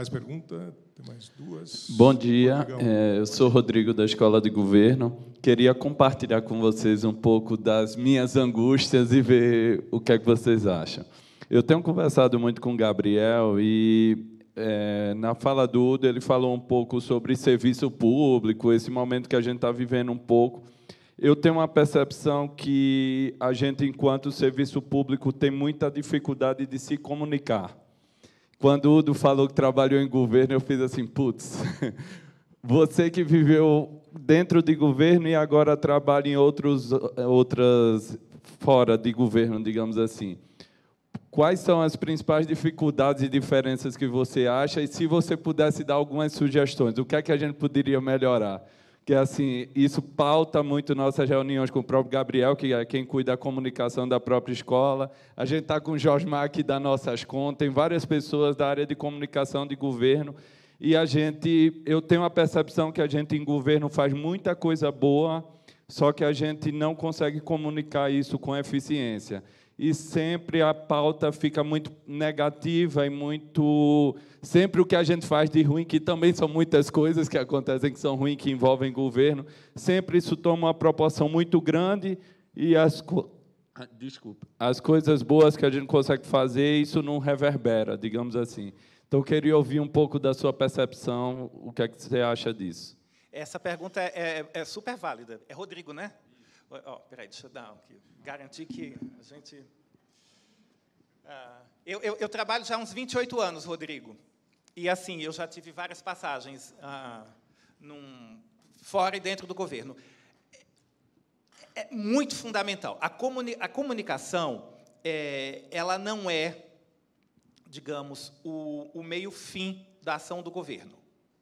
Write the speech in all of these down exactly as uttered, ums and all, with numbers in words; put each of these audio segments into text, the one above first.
mais pergunta? Tem mais duas. Bom dia, é, eu sou Rodrigo, da Escola de Governo. Queria compartilhar com vocês um pouco das minhas angústias e ver o que é que vocês acham. Eu tenho conversado muito com o Gabriel e, é, na fala do Udo, ele falou um pouco sobre serviço público, esse momento que a gente está vivendo um pouco. Eu tenho uma percepção que a gente, enquanto serviço público, tem muita dificuldade de se comunicar. Quando o Udo falou que trabalhou em governo, eu fiz assim, putz, você que viveu dentro de governo e agora trabalha em outros, outras fora de governo, digamos assim. Quais são as principais dificuldades e diferenças que você acha? E se você pudesse dar algumas sugestões, o que é que a gente poderia melhorar? Que assim, isso pauta muito nossas reuniões com o próprio Gabriel, que é quem cuida da comunicação da própria escola. A gente está com o Josmar aqui da Nossas Contas, tem várias pessoas da área de comunicação de governo, e a gente, eu tenho a percepção que a gente em governo faz muita coisa boa, só que a gente não consegue comunicar isso com eficiência. E sempre a pauta fica muito negativa e muito... Sempre o que a gente faz de ruim, que também são muitas coisas que acontecem que são ruins, que envolvem governo, sempre isso toma uma proporção muito grande e as, co... Desculpa. as coisas boas que a gente consegue fazer, isso não reverbera, digamos assim. Então, eu queria ouvir um pouco da sua percepção, o que é que você acha disso? Essa pergunta é, é, é super válida. É Rodrigo, né? Oh, peraí, deixa eu dar aqui. Garantir que a gente... Ah, eu, eu, eu trabalho já há uns vinte e oito anos, Rodrigo. E, assim, eu já tive várias passagens ah, num, fora e dentro do governo. É, é muito fundamental. A, comuni a comunicação, é, ela não é, digamos, o, o meio-fim da ação do governo.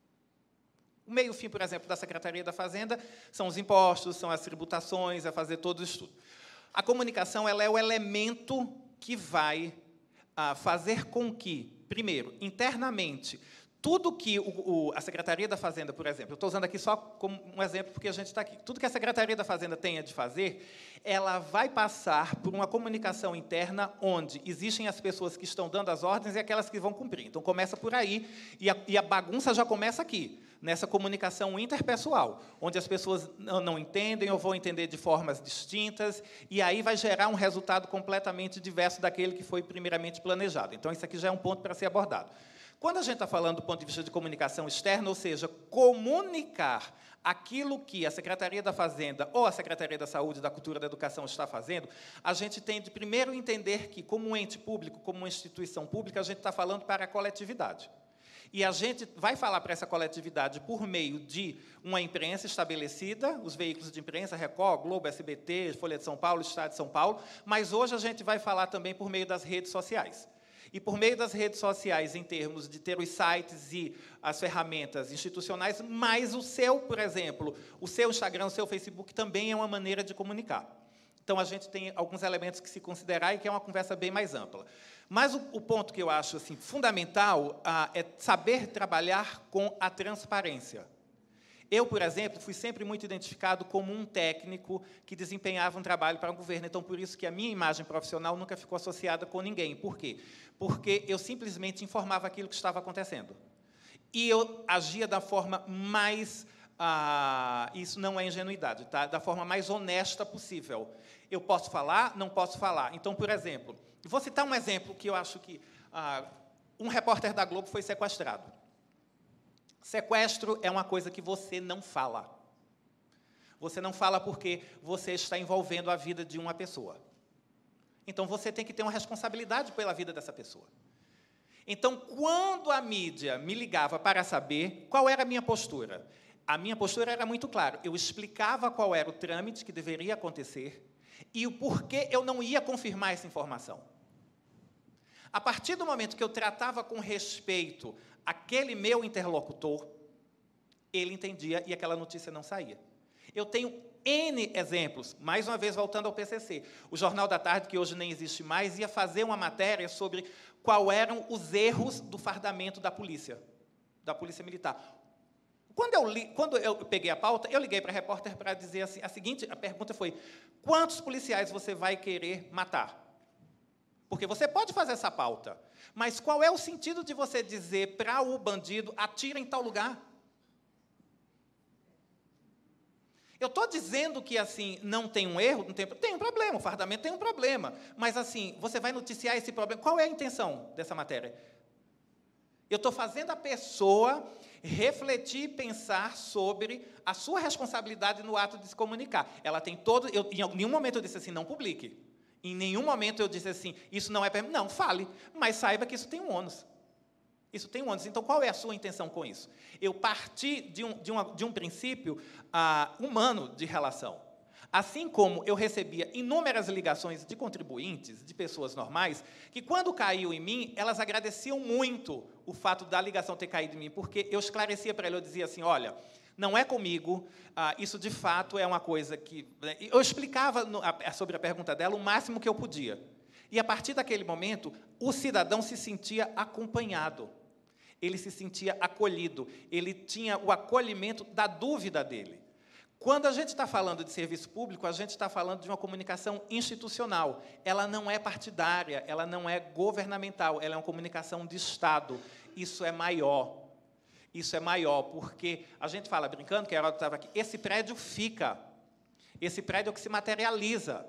O meio-fim, por exemplo, da Secretaria da Fazenda são os impostos, são as tributações, é fazer todo isso tudo. A comunicação ela é o elemento que vai ah, fazer com que, primeiro, internamente, tudo que o, o, a Secretaria da Fazenda, por exemplo, eu estou usando aqui só como um exemplo porque a gente está aqui, tudo que a Secretaria da Fazenda tenha de fazer, ela vai passar por uma comunicação interna onde existem as pessoas que estão dando as ordens e aquelas que vão cumprir. Então, começa por aí, e a, e a bagunça já começa aqui, nessa comunicação interpessoal, onde as pessoas não, não entendem ou vão entender de formas distintas, e aí vai gerar um resultado completamente diverso daquele que foi primeiramente planejado. Então, isso aqui já é um ponto para ser abordado. Quando a gente está falando do ponto de vista de comunicação externa, ou seja, comunicar aquilo que a Secretaria da Fazenda ou a Secretaria da Saúde, da Cultura, da Educação está fazendo, a gente tem de primeiro entender que, como um ente público, como uma instituição pública, a gente está falando para a coletividade. E a gente vai falar para essa coletividade por meio de uma imprensa estabelecida, os veículos de imprensa, Record, Globo, S B T, Folha de São Paulo, Estado de São Paulo, mas hoje a gente vai falar também por meio das redes sociais. E, por meio das redes sociais, em termos de ter os sites e as ferramentas institucionais, mas o seu, por exemplo, o seu Instagram, o seu Facebook, também é uma maneira de comunicar. Então, a gente tem alguns elementos que se considerar e que é uma conversa bem mais ampla. Mas o, o ponto que eu acho assim, fundamental ah, é saber trabalhar com a transparência. Eu, por exemplo, fui sempre muito identificado como um técnico que desempenhava um trabalho para o governo. Então, por isso que a minha imagem profissional nunca ficou associada com ninguém. Por quê? Porque eu simplesmente informava aquilo que estava acontecendo. E eu agia da forma mais... Ah, isso não é ingenuidade, tá? Da forma mais honesta possível. Eu posso falar? Não posso falar. Então, por exemplo, vou citar um exemplo que eu acho que... Ah, um repórter da Globo foi sequestrado. Sequestro é uma coisa que você não fala. Você não fala porque você está envolvendo a vida de uma pessoa. Então, você tem que ter uma responsabilidade pela vida dessa pessoa. Então, quando a mídia me ligava para saber qual era a minha postura, a minha postura era muito clara. Eu explicava qual era o trâmite que deveria acontecer e o porquê eu não ia confirmar essa informação. A partir do momento que eu tratava com respeito aquele meu interlocutor, ele entendia e aquela notícia não saía. Eu tenho N exemplos, mais uma vez voltando ao P C C. O Jornal da Tarde, que hoje nem existe mais, ia fazer uma matéria sobre quais eram os erros do fardamento da polícia, da polícia militar. Quando eu, li, quando eu peguei a pauta, eu liguei para a repórter para dizer assim, a seguinte, a pergunta foi, quantos policiais você vai querer matar? Porque você pode fazer essa pauta, mas qual é o sentido de você dizer para o bandido, atira em tal lugar? Eu estou dizendo que, assim, não tem um erro, não tem, tem um problema, o fardamento tem um problema, mas, assim, você vai noticiar esse problema. Qual é a intenção dessa matéria? Eu estou fazendo a pessoa refletir e pensar sobre a sua responsabilidade no ato de se comunicar. Ela tem todo... Eu, em nenhum momento eu disse assim, não publique. Em nenhum momento eu disse assim, isso não é permitido. Não, fale, mas saiba que isso tem um ônus. Isso tem um ônus. Então, qual é a sua intenção com isso? Eu parti de um, de uma, de um princípio ah, humano de relação. Assim como eu recebia inúmeras ligações de contribuintes, de pessoas normais, que, quando caiu em mim, elas agradeciam muito o fato da ligação ter caído em mim, porque eu esclarecia para ela, eu dizia assim, olha, não é comigo, ah, isso, de fato, é uma coisa que... Eu explicava no, a, sobre a pergunta dela o máximo que eu podia. E, a partir daquele momento, o cidadão se sentia acompanhado. Ele se sentia acolhido, ele tinha o acolhimento da dúvida dele. Quando a gente está falando de serviço público, a gente está falando de uma comunicação institucional. Ela não é partidária, ela não é governamental, ela é uma comunicação de Estado. Isso é maior. Isso é maior, porque a gente fala, brincando, que a Heródoto estava aqui, esse prédio fica. Esse prédio é o que se materializa.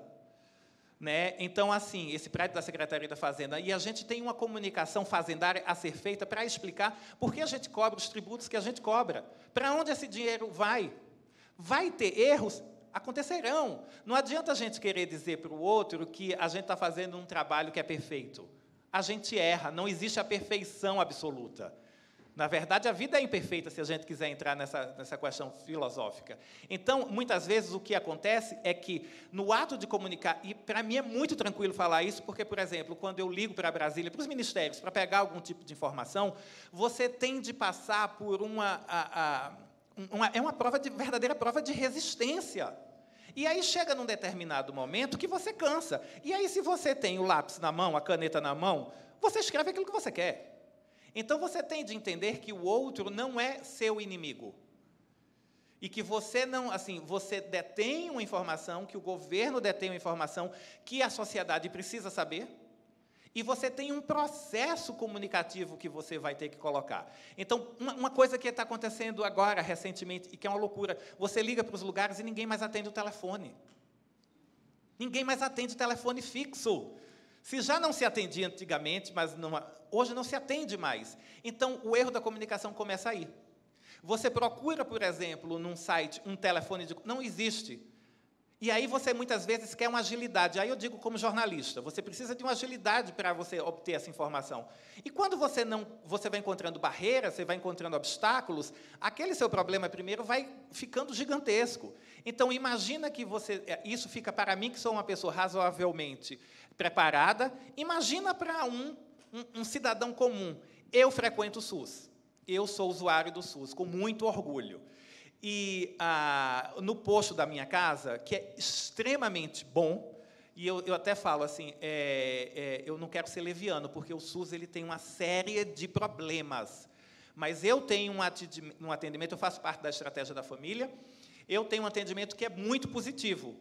Né? Então, assim, esse prédio da Secretaria da Fazenda, e a gente tem uma comunicação fazendária a ser feita para explicar por que a gente cobra os tributos que a gente cobra, para onde esse dinheiro vai. Vai ter erros? Acontecerão. Não adianta a gente querer dizer para o outro que a gente está fazendo um trabalho que é perfeito. A gente erra, não existe a perfeição absoluta. Na verdade, a vida é imperfeita, se a gente quiser entrar nessa, nessa questão filosófica. Então, muitas vezes, o que acontece é que, no ato de comunicar, e para mim é muito tranquilo falar isso, porque, por exemplo, quando eu ligo para Brasília, para os ministérios, para pegar algum tipo de informação, você tem de passar por uma... A, a, uma é uma prova de, verdadeira prova de resistência. E aí chega num determinado momento que você cansa. E aí, se você tem o lápis na mão, a caneta na mão, você escreve aquilo que você quer. Então, você tem de entender que o outro não é seu inimigo. E que você não, assim, você detém uma informação, que o governo detém uma informação, que a sociedade precisa saber, e você tem um processo comunicativo que você vai ter que colocar. Então, uma, uma coisa que está acontecendo agora, recentemente, e que é uma loucura, você liga para os lugares e ninguém mais atende o telefone. Ninguém mais atende o telefone fixo. Se já não se atendia antigamente, mas numa, hoje não se atende mais. Então, o erro da comunicação começa aí. Você procura, por exemplo, num site, um telefone de... Não existe. E aí você, muitas vezes, quer uma agilidade. Aí eu digo como jornalista, você precisa de uma agilidade para você obter essa informação. E quando você, não, você vai encontrando barreiras, você vai encontrando obstáculos, aquele seu problema, primeiro, vai ficando gigantesco. Então, imagina que você... Isso fica para mim, que sou uma pessoa razoavelmente preparada. Imagina para um, um, um cidadão comum. Eu frequento o SUS. Eu sou usuário do SUS, com muito orgulho. E, ah, no posto da minha casa, que é extremamente bom, e eu, eu até falo assim, é, é, eu não quero ser leviano, porque o SUS ele tem uma série de problemas. Mas eu tenho um atendimento, eu faço parte da estratégia da família, eu tenho um atendimento que é muito positivo.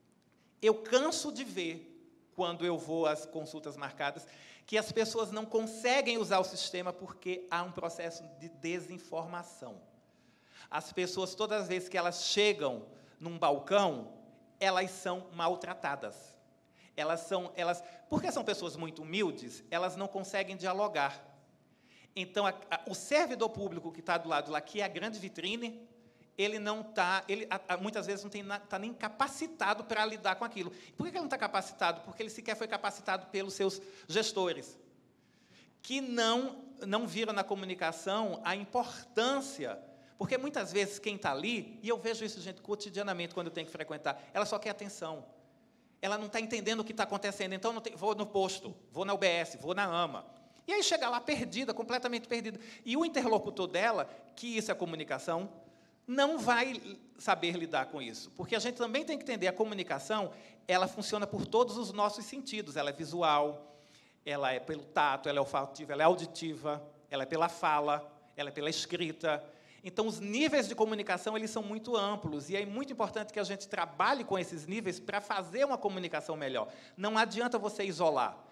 Eu canso de ver, quando eu vou às consultas marcadas, que as pessoas não conseguem usar o sistema porque há um processo de desinformação. As pessoas, todas as vezes que elas chegam num balcão, elas são maltratadas. Elas são, elas, porque são pessoas muito humildes, elas não conseguem dialogar. Então, a, a, o servidor público que está do lado lá, que é a grande vitrine, ele não está, ele a, a, muitas vezes não está nem capacitado para lidar com aquilo. Por que ele não está capacitado? Porque ele sequer foi capacitado pelos seus gestores, que não, não viram na comunicação a importância. Porque, muitas vezes, quem está ali, e eu vejo isso, gente, cotidianamente, quando eu tenho que frequentar, ela só quer atenção. Ela não está entendendo o que está acontecendo. Então, não tem, vou no posto, vou na U B S, vou na AMA. E aí, chega lá perdida, completamente perdida. E o interlocutor dela, que isso é comunicação, não vai saber lidar com isso. Porque a gente também tem que entender, a comunicação, ela funciona por todos os nossos sentidos. Ela é visual, ela é pelo tato, ela é olfativa, ela é auditiva, ela é pela fala, ela é pela escrita. Então, os níveis de comunicação, eles são muito amplos, e é muito importante que a gente trabalhe com esses níveis para fazer uma comunicação melhor. Não adianta você isolar.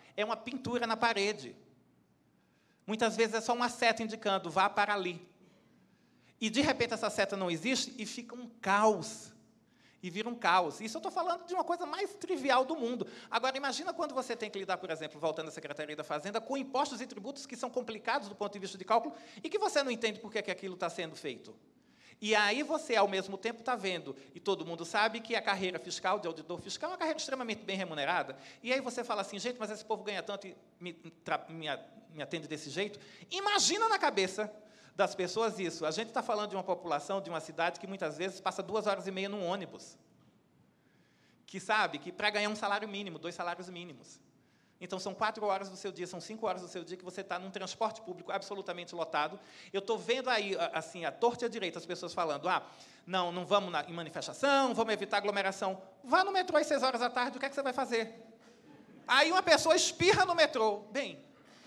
é uma pintura na parede. Muitas vezes é só uma seta indicando, vá para ali. E, de repente, essa seta não existe e fica um caos. E vira um caos. Isso eu estou falando de uma coisa mais trivial do mundo. Agora, imagina quando você tem que lidar, por exemplo, voltando à Secretaria da Fazenda, com impostos e tributos que são complicados do ponto de vista de cálculo e que você não entende por que que aquilo está sendo feito. E aí você, ao mesmo tempo, está vendo, e todo mundo sabe que a carreira fiscal, de auditor fiscal, é uma carreira extremamente bem remunerada. E aí você fala assim, gente, mas esse povo ganha tanto e me, me, me atende desse jeito. Imagina na cabeça das pessoas isso. A gente está falando de uma população, de uma cidade que, muitas vezes, passa duas horas e meia num ônibus. Que sabe que, para ganhar um salário mínimo, dois salários mínimos. Então, são quatro horas do seu dia, são cinco horas do seu dia que você está num transporte público absolutamente lotado. Eu estou vendo aí, assim, à torta e à direita, as pessoas falando, ah, não, não vamos na, em manifestação, vamos evitar aglomeração. Vá no metrô às seis horas da tarde, o que é que você vai fazer? Aí uma pessoa espirra no metrô. Bem...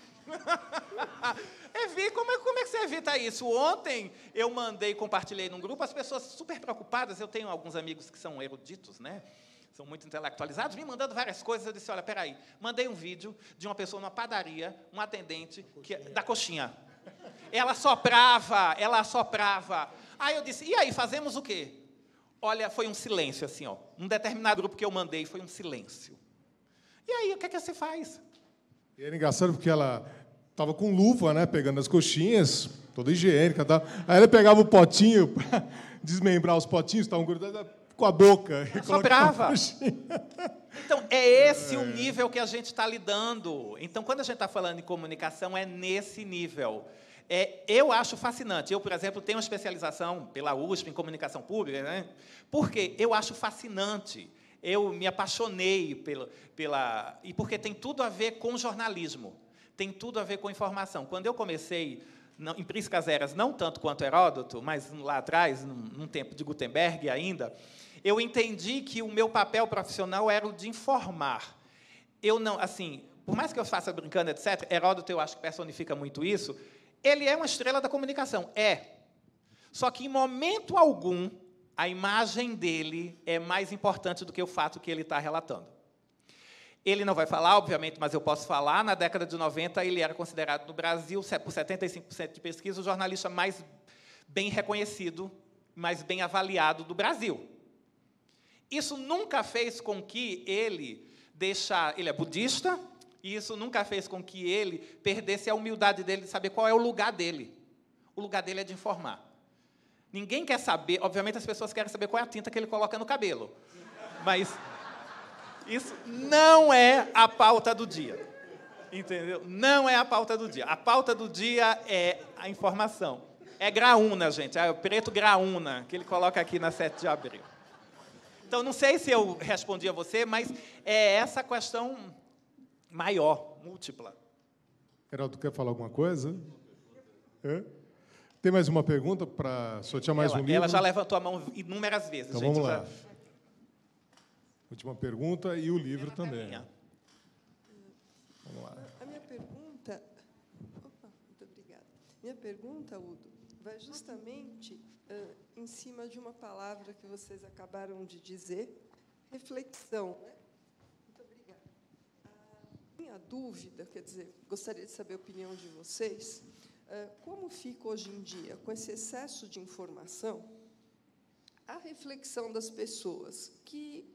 Como é, como é que você evita isso? Ontem eu mandei, compartilhei num grupo, as pessoas super preocupadas, eu tenho alguns amigos que são eruditos, né? São muito intelectualizados, me mandando várias coisas, eu disse, olha, peraí, mandei um vídeo de uma pessoa numa padaria, um atendente, que, da coxinha. Ela soprava, ela soprava. Aí eu disse, e aí, fazemos o quê? Olha, foi um silêncio, assim, ó. Um determinado grupo que eu mandei foi um silêncio. E aí, o que é que você faz? E era engraçado porque ela estava com luva, né, pegando as coxinhas, toda higiênica. Tá? Aí ela pegava o potinho para desmembrar os potinhos, estavam grudados com a boca. E soprava. Então, é esse é. o nível que a gente está lidando. Então, quando a gente está falando em comunicação, é nesse nível. É, eu acho fascinante. Eu, por exemplo, tenho uma especialização pela U S P em comunicação pública, né? Porque eu acho fascinante. Eu me apaixonei pela, pela... E porque tem tudo a ver com jornalismo. Tem tudo a ver com informação. Quando eu comecei não, em Priscas Eras, não tanto quanto Heródoto, mas lá atrás, num, num tempo de Gutenberg ainda, eu entendi que o meu papel profissional era o de informar. Eu não, assim, por mais que eu faça brincando, etcétera, Heródoto, eu acho que personifica muito isso, ele é uma estrela da comunicação. É. Só que, em momento algum, a imagem dele é mais importante do que o fato que ele está relatando. Ele não vai falar, obviamente, mas eu posso falar. Na década de noventa, ele era considerado, no Brasil, por setenta e cinco por cento de pesquisa, o jornalista mais bem reconhecido, mais bem avaliado do Brasil. Isso nunca fez com que ele deixar... Ele é budista, e isso nunca fez com que ele perdesse a humildade dele de saber qual é o lugar dele. O lugar dele é de informar. Ninguém quer saber... Obviamente, as pessoas querem saber qual é a tinta que ele coloca no cabelo. Mas... isso não é a pauta do dia, entendeu? Não é a pauta do dia. A pauta do dia é a informação. É graúna, gente, é o preto graúna, que ele coloca aqui na sete de abril. Então, não sei se eu respondi a você, mas é essa questão maior, múltipla. Heraldo, quer falar alguma coisa? É? Tem mais uma pergunta para sortear mais ela, um livro? Ela já levantou a mão inúmeras vezes, então, gente. vamos lá. Já... Última pergunta e o livro também. Vamos lá. A minha pergunta... Opa, muito obrigada. Minha pergunta, Udo, vai justamente uh, em cima de uma palavra que vocês acabaram de dizer, reflexão. Né? Muito obrigada. A minha dúvida, quer dizer, gostaria de saber a opinião de vocês, uh, como fica hoje em dia, com esse excesso de informação, a reflexão das pessoas, que...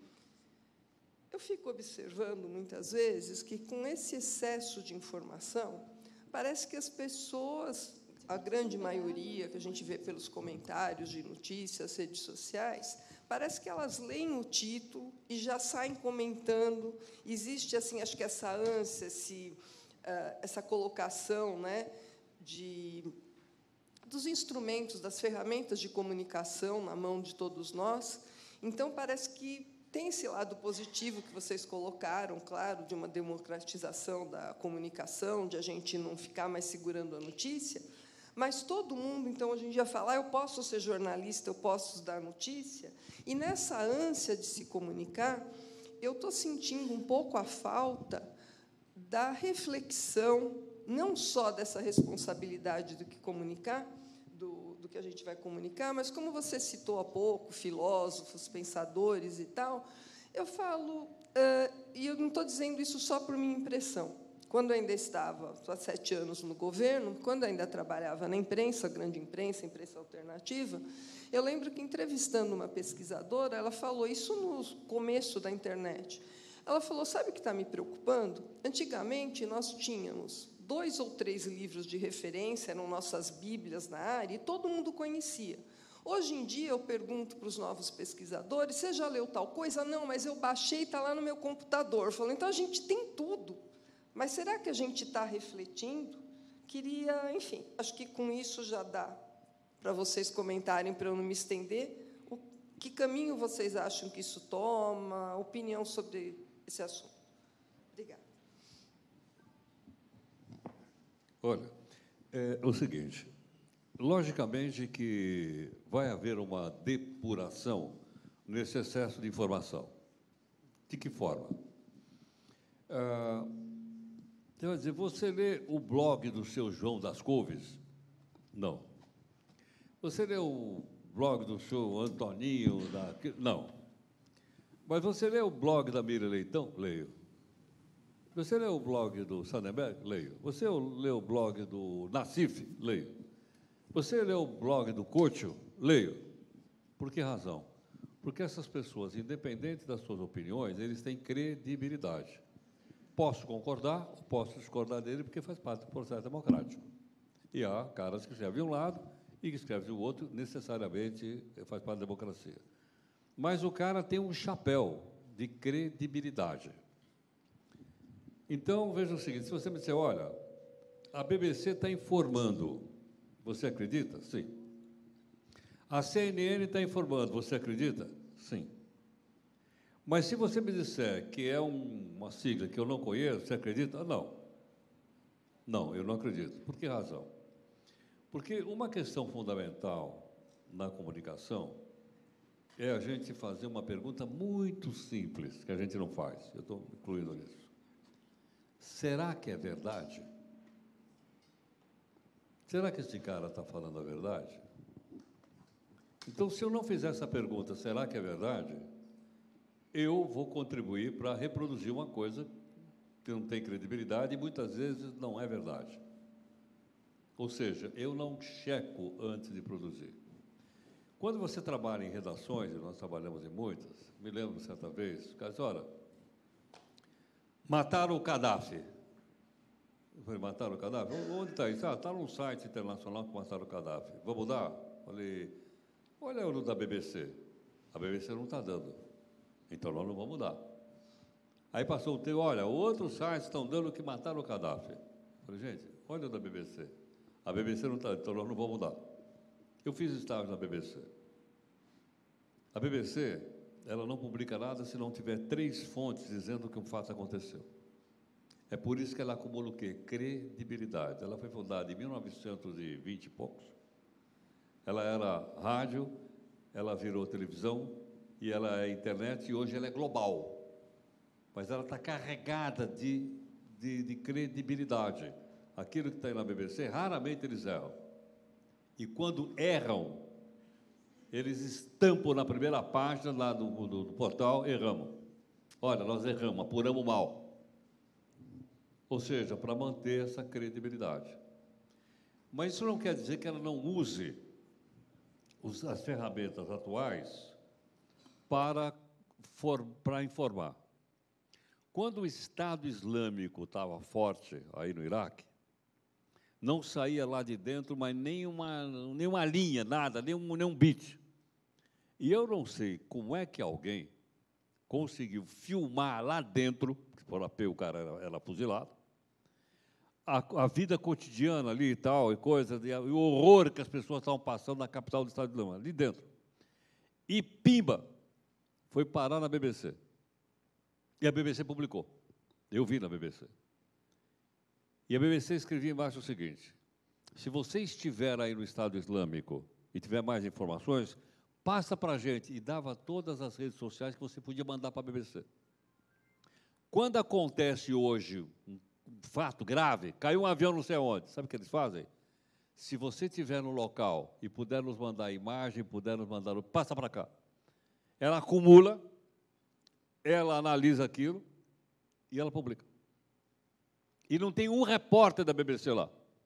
Eu fico observando, muitas vezes, que, com esse excesso de informação, parece que as pessoas, a grande maioria, que a gente vê pelos comentários de notícias, redes sociais, parece que elas leem o título e já saem comentando. Existe, assim, acho que essa ânsia, esse, uh, essa colocação, né, de, dos instrumentos, das ferramentas de comunicação na mão de todos nós. Então, parece que tem esse lado positivo que vocês colocaram, claro, de uma democratização da comunicação, de a gente não ficar mais segurando a notícia, mas todo mundo, então, hoje em dia, fala, ah, eu posso ser jornalista, eu posso dar notícia, e, nessa ânsia de se comunicar, eu estou sentindo um pouco a falta da reflexão, não só dessa responsabilidade do que comunicar, do, do que a gente vai comunicar, mas, como você citou há pouco, filósofos, pensadores e tal, Eu falo, uh, e eu não estou dizendo isso só por minha impressão. Quando eu ainda estava há sete anos no governo, quando eu ainda trabalhava na imprensa, grande imprensa, imprensa alternativa, eu lembro que, entrevistando uma pesquisadora, ela falou isso no começo da internet. Ela falou, sabe o que está me preocupando? Antigamente, nós tínhamos dois ou três livros de referência, eram nossas bíblias na área, e todo mundo conhecia. Hoje em dia, eu pergunto para os novos pesquisadores, você já leu tal coisa? Não, mas eu baixei, está lá no meu computador. Eu falo, então, a gente tem tudo. Mas será que a gente está refletindo? Queria, enfim, acho que com isso já dá para vocês comentarem, para eu não me estender, o, que caminho vocês acham que isso toma, opinião sobre esse assunto. Obrigada. Olha, é o seguinte, logicamente que vai haver uma depuração nesse excesso de informação. De que forma? Ah, Quer dizer, você lê o blog do seu João das Couves? Não. Você lê o blog do seu Antoninho? Da... Não. Mas você lê o blog da Miriam Leitão? Leio. Você lê o blog do Sandenberg? Leio. Você lê o blog do Nassif? Leio. Você lê o blog do Couto? Leio. Por que razão? Porque essas pessoas, independente das suas opiniões, eles têm credibilidade. Posso concordar ou posso discordar dele, porque faz parte do processo democrático. E há caras que escrevem um lado e que escrevem o outro, necessariamente faz parte da democracia. Mas o cara tem um chapéu de credibilidade. Então, veja o seguinte, se você me disser, olha, a B B C está informando, você acredita? Sim. A C N N está informando, você acredita? Sim. Mas se você me disser que é um, uma sigla que eu não conheço, você acredita? Não. Não, eu não acredito. Por que razão? Porque uma questão fundamental na comunicação é a gente fazer uma pergunta muito simples, que a gente não faz. Eu estou incluindo nisso. Será que é verdade? Será que esse cara está falando a verdade? Então, se eu não fizer essa pergunta, será que é verdade? Eu vou contribuir para reproduzir uma coisa que não tem credibilidade e muitas vezes não é verdade. Ou seja, eu não checo antes de produzir. Quando você trabalha em redações, e nós trabalhamos em muitas, me lembro certa vez, o cara disse, olha, mataram o Gaddafi. Eu falei, mataram o Gaddafi? Onde está isso? Ah, está num site internacional que mataram o Gaddafi. Vamos dar? Falei, olha o da B B C. A B B C não está dando. Então, nós não vamos dar. Aí passou o tempo, olha, outros sites estão dando que mataram o Gaddafi. Falei, gente, olha o da B B C. A B B C não está, então nós não vamos dar. Eu fiz estágio na B B C. A B B C, ela não publica nada se não tiver três fontes dizendo que um fato aconteceu. É por isso que ela acumula o quê? Credibilidade. Ela foi fundada em mil novecentos e vinte e poucos. Ela era rádio, ela virou televisão, e ela é internet, e hoje ela é global. Mas ela está carregada de, de, de credibilidade. Aquilo que está aí na B B C, raramente eles erram. E quando erram, eles estampam na primeira página lá do, do, do portal, erramos. Olha, nós erramos, apuramos mal. Ou seja, para manter essa credibilidade. Mas isso não quer dizer que ela não use os, as ferramentas atuais para, for, para informar. Quando o Estado Islâmico estava forte aí no Iraque, não saía lá de dentro, mas nem uma, nem uma linha, nada, nem um, nem um bit. E eu não sei como é que alguém conseguiu filmar lá dentro, porque por A P o cara era, era fuzilado, a, a vida cotidiana ali e tal, e coisa, e, o horror que as pessoas estavam passando na capital do Estado Islâmico, ali dentro. E pimba, foi parar na B B C. E a B B C publicou. Eu vi na B B C. E a B B C escrevia embaixo o seguinte: se você estiver aí no Estado Islâmico e tiver mais informações, passa para a gente. E dava todas as redes sociais que você podia mandar para a B B C. Quando acontece hoje um fato grave, caiu um avião não sei onde, sabe o que eles fazem? Se você estiver no local e puder nos mandar a imagem, puder nos mandar, passa para cá. Ela acumula, ela analisa aquilo e ela publica. E não tem um repórter da B B C lá.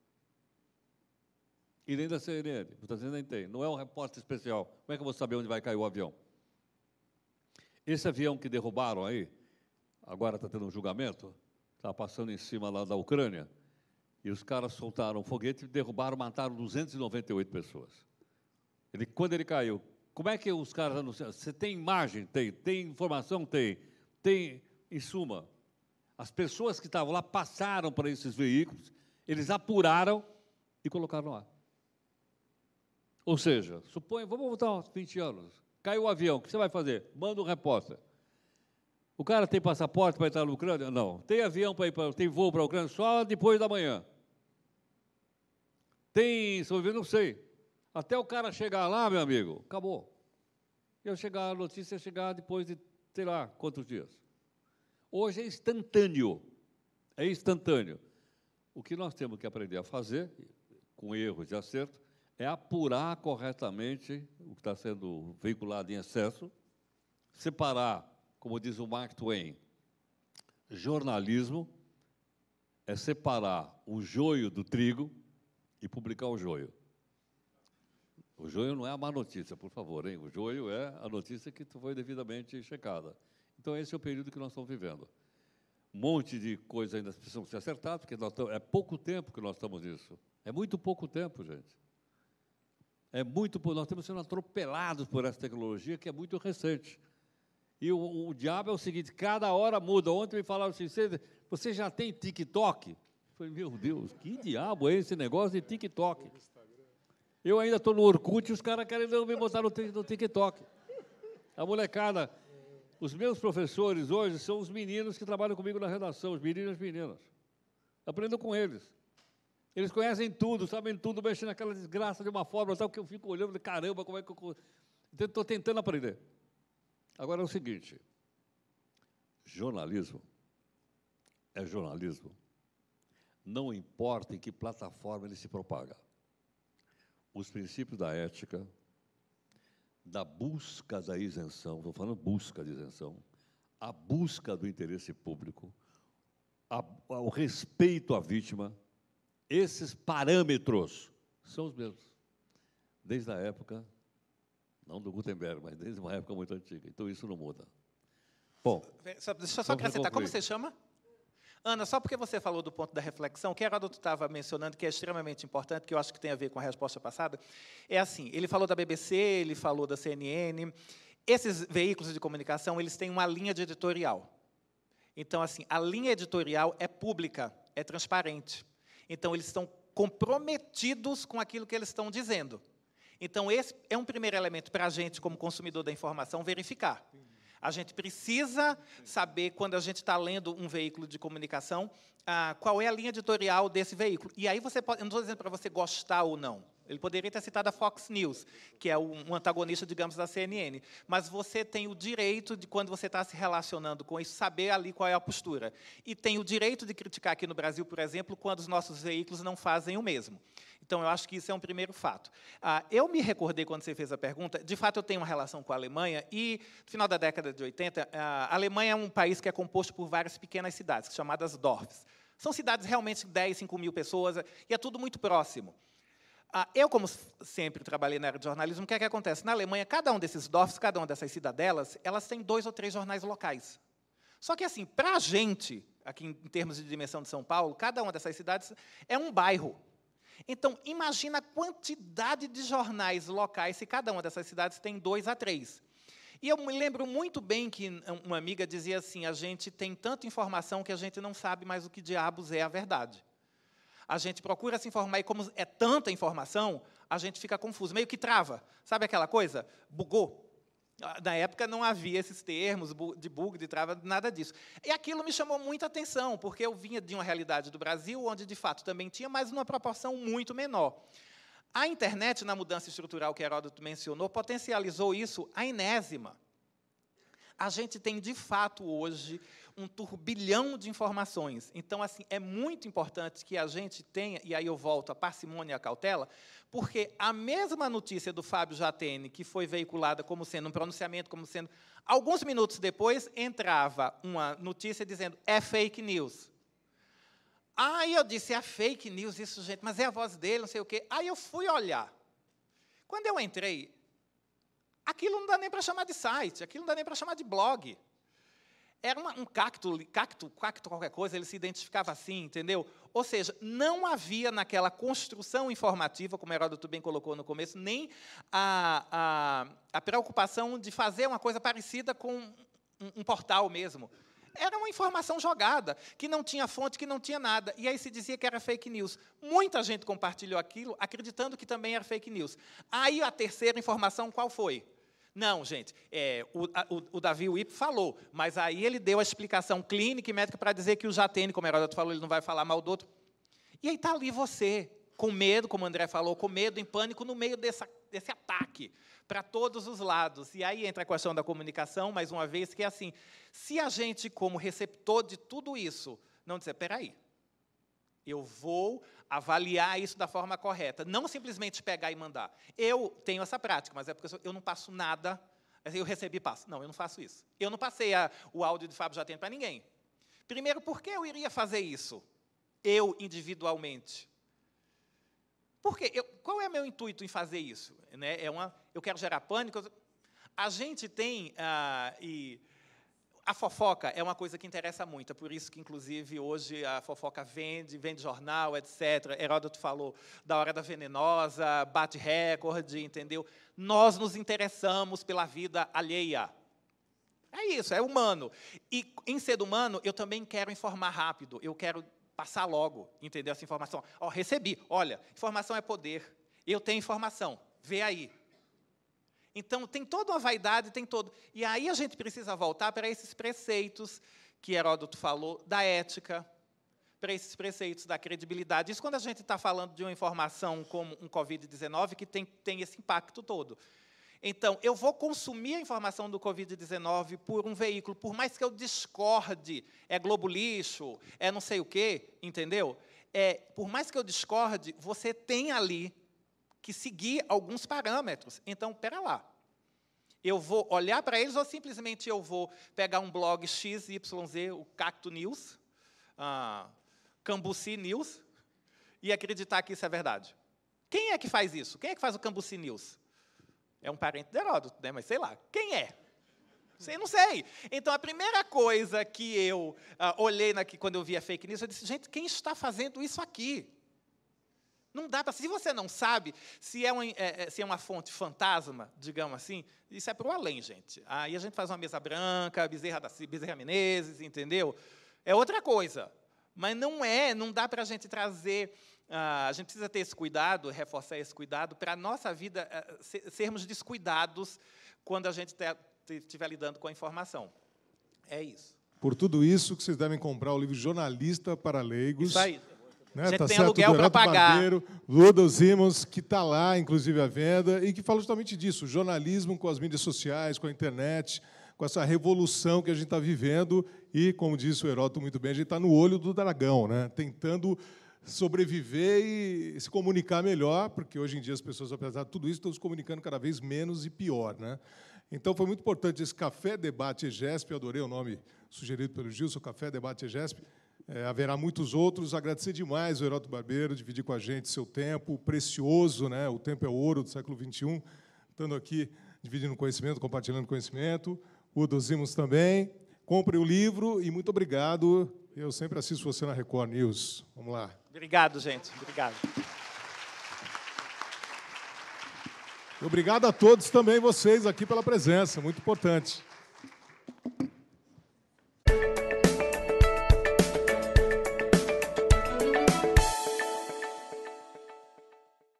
E nem da C N N. Muitas vezes nem tem. Não é um repórter especial. Como é que eu vou saber onde vai cair o avião? Esse avião que derrubaram aí, agora está tendo um julgamento, está passando em cima lá da Ucrânia, e os caras soltaram um foguete, derrubaram, mataram duzentas e noventa e oito pessoas. Ele, quando ele caiu, como é que os caras anunciaram? Você tem imagem? Tem. Tem informação? Tem. Tem, em suma, as pessoas que estavam lá passaram para esses veículos, eles apuraram e colocaram no ar. Ou seja, suponha, vamos voltar uns vinte anos, caiu o avião, o que você vai fazer? Manda um repórter. O cara tem passaporte para entrar na Ucrânia? Não. Tem avião para ir para, tem voo para a Ucrânia só depois da manhã. Tem, não sei. Até o cara chegar lá, meu amigo, acabou. Eu chegar, a notícia chegar depois de, sei lá, quantos dias. Hoje é instantâneo. É instantâneo. O que nós temos que aprender a fazer, com erros e acertos, é apurar corretamente o que está sendo veiculado em excesso, separar, como diz o Mark Twain, jornalismo é separar o joio do trigo e publicar o joio. O joio não é a má notícia, por favor, hein? O joio é a notícia que foi devidamente checada. Então, esse é o período que nós estamos vivendo. Um monte de coisas ainda precisam ser acertadas, porque nós estamos, é pouco tempo que nós estamos nisso. É muito pouco tempo, gente. É muito, nós estamos sendo atropelados por essa tecnologia que é muito recente. E o, o diabo é o seguinte, cada hora muda. Ontem me falaram assim, você, você já tem TikTok? Eu falei, meu Deus, que diabo é esse negócio de TikTok? Eu ainda estou no Orkut e os caras querem me botar no, no TikTok. A molecada, os meus professores hoje são os meninos que trabalham comigo na redação, os meninos e as meninas. Aprendo com eles. Eles conhecem tudo, sabem tudo, mexem naquela desgraça de uma forma, sabe, que eu fico olhando, caramba, como é que eu... Estou tentando aprender. Agora é o seguinte, jornalismo é jornalismo, não importa em que plataforma ele se propaga. Os princípios da ética, da busca da isenção, estou falando busca de isenção, a busca do interesse público, a, o respeito à vítima, esses parâmetros são os mesmos, desde a época, não do Gutenberg, mas desde uma época muito antiga. Então, isso não muda. Bom, só, deixa eu só acrescentar. Como você chama? Ana, só porque você falou do ponto da reflexão, o que Heródoto estava mencionando, que é extremamente importante, que eu acho que tem a ver com a resposta passada, é assim, ele falou da B B C, ele falou da C N N, esses veículos de comunicação, eles têm uma linha de editorial. Então, assim, a linha editorial é pública, é transparente. Então, eles estão comprometidos com aquilo que eles estão dizendo. Então, esse é um primeiro elemento para a gente, como consumidor da informação, verificar. A gente precisa saber, quando a gente está lendo um veículo de comunicação, ah, qual é a linha editorial desse veículo. E aí você pode, eu não estou dizendo para você gostar ou não. Ele poderia ter citado a Fox News, que é um antagonista, digamos, da C N N. Mas você tem o direito de, quando você está se relacionando com isso, saber ali qual é a postura. E tem o direito de criticar aqui no Brasil, por exemplo, quando os nossos veículos não fazem o mesmo. Então, eu acho que isso é um primeiro fato. Ah, eu me recordei, quando você fez a pergunta, de fato, eu tenho uma relação com a Alemanha, e, no final da década de oitenta, a Alemanha é um país que é composto por várias pequenas cidades, chamadas Dorfs. São cidades realmente de dez, cinco mil pessoas, e é tudo muito próximo. Ah, eu, como sempre trabalhei na área de jornalismo, o que é que acontece? Na Alemanha, cada um desses Dorfs, cada uma dessas cidadelas, elas têm dois ou três jornais locais. Só que, assim, para a gente, aqui em termos de dimensão de São Paulo, cada uma dessas cidades é um bairro. Então, imagina a quantidade de jornais locais, se cada uma dessas cidades tem dois a três. E eu me lembro muito bem que uma amiga dizia assim, a gente tem tanta informação que a gente não sabe mais o que diabos é a verdade. A gente procura se informar e, como é tanta informação, a gente fica confuso, meio que trava. Sabe aquela coisa? Bugou. Na época não havia esses termos de bug, de trava, nada disso. E aquilo me chamou muita atenção, porque eu vinha de uma realidade do Brasil, onde, de fato, também tinha, mas numa proporção muito menor. A internet, na mudança estrutural que Heródoto mencionou, potencializou isso à enésima. a gente tem, de fato, hoje, um turbilhão de informações. Então, assim, é muito importante que a gente tenha, e aí eu volto a parcimônia e a cautela, porque a mesma notícia do Fábio Jatene, que foi veiculada como sendo um pronunciamento, como sendo... Alguns minutos depois, entrava uma notícia dizendo, é fake news. Aí eu disse, é fake news isso, gente, mas é a voz dele, não sei o quê. Aí eu fui olhar. Quando eu entrei, aquilo não dá nem para chamar de site, aquilo não dá nem para chamar de blog. Era uma, um cacto, cacto, cacto, qualquer coisa, ele se identificava assim, entendeu? Ou seja, não havia naquela construção informativa, como Heródoto bem colocou no começo, nem a, a, a preocupação de fazer uma coisa parecida com um, um portal mesmo. Era uma informação jogada, que não tinha fonte, que não tinha nada. E aí se dizia que era fake news. Muita gente compartilhou aquilo, acreditando que também era fake news. Aí a terceira informação, qual foi? Não, gente, é, o, o, o Davi Wip falou, mas aí ele deu a explicação clínica e médica para dizer que o Jatene, como o Heródoto falou, ele não vai falar mal do outro. E aí está ali você, com medo, como o André falou, com medo, em pânico, no meio dessa, desse ataque, para todos os lados. E aí entra a questão da comunicação, mais uma vez, que é assim, se a gente, como receptor de tudo isso, não dizer, espera aí, eu vou avaliar isso da forma correta, não simplesmente pegar e mandar. Eu tenho essa prática, mas é porque eu não passo nada, eu recebi e passo. Não, eu não faço isso. Eu não passei a, o áudio de Fábio Jatene para ninguém. Primeiro, por que eu iria fazer isso? Eu, individualmente. Por quê? Eu, qual é o meu intuito em fazer isso? Né? É uma, eu quero gerar pânico. A gente tem... Ah, e, a fofoca é uma coisa que interessa muito, é por isso que, inclusive, hoje a fofoca vende, vende jornal, etcétera. Heródoto falou da Hora da Venenosa, bate recorde, entendeu? Nós nos interessamos pela vida alheia. É isso, é humano. E, em ser humano, eu também quero informar rápido, eu quero passar logo, entendeu? Essa informação. Ó, recebi, olha, informação é poder, eu tenho informação, vê aí. Então, tem toda uma vaidade, tem todo... E aí a gente precisa voltar para esses preceitos que Heródoto falou, da ética, para esses preceitos da credibilidade. Isso quando a gente está falando de uma informação como um Covid dezenove, que tem, tem esse impacto todo. Então, eu vou consumir a informação do Covid dezenove por um veículo, por mais que eu discorde, é Globo Lixo, é não sei o quê, entendeu? É, por mais que eu discorde, você tem ali que seguir alguns parâmetros. Então, espera lá. Eu vou olhar para eles ou simplesmente eu vou pegar um blog X Y Z, o Cacto News, ah, Cambuci News, e acreditar que isso é verdade? Quem é que faz isso? Quem é que faz o Cambuci News? É um parente de Heródoto, né? Mas sei lá. Quem é? Sei, não sei. Então, a primeira coisa que eu ah, olhei aqui, quando eu vi a fake news, eu disse, gente, quem está fazendo isso aqui? Não dá para... Se você não sabe se é, uma, é, se é uma fonte fantasma, digamos assim, isso é para o além, gente. Aí a gente faz uma mesa branca, Bezerra, da, Bezerra Menezes, entendeu? É outra coisa. Mas não é, não dá para a gente trazer... Uh, a gente precisa ter esse cuidado, reforçar esse cuidado, para a nossa vida uh, ser, sermos descuidados quando a gente estiver lidando com a informação. É isso. Por tudo isso, que vocês devem comprar o livro Jornalista para Leigos. Isso aí. Né? A gente tá tem certo, aluguel para pagar. Barbeiro, Ludo Simons, que está lá, inclusive, à venda, e que fala justamente disso, jornalismo com as mídias sociais, com a internet, com essa revolução que a gente está vivendo, e, como disse o Heródoto muito bem, a gente está no olho do dragão, né? Tentando sobreviver e se comunicar melhor, porque hoje em dia as pessoas, apesar de tudo isso, estão se comunicando cada vez menos e pior, né? Então, foi muito importante esse Café Debate EGESP, eu adorei o nome sugerido pelo Gilson, Café Debate EGESP. É, haverá muitos outros. Agradecer demais ao Heródoto Barbeiro, dividir com a gente seu tempo precioso, né? O tempo é ouro do século vinte e um, estando aqui, dividindo conhecimento, compartilhando conhecimento. O Udo Simons também. Compre o livro e muito obrigado. Eu sempre assisto você na Record News. Vamos lá. Obrigado, gente. Obrigado. Obrigado a todos também, vocês aqui, pela presença. Muito importante.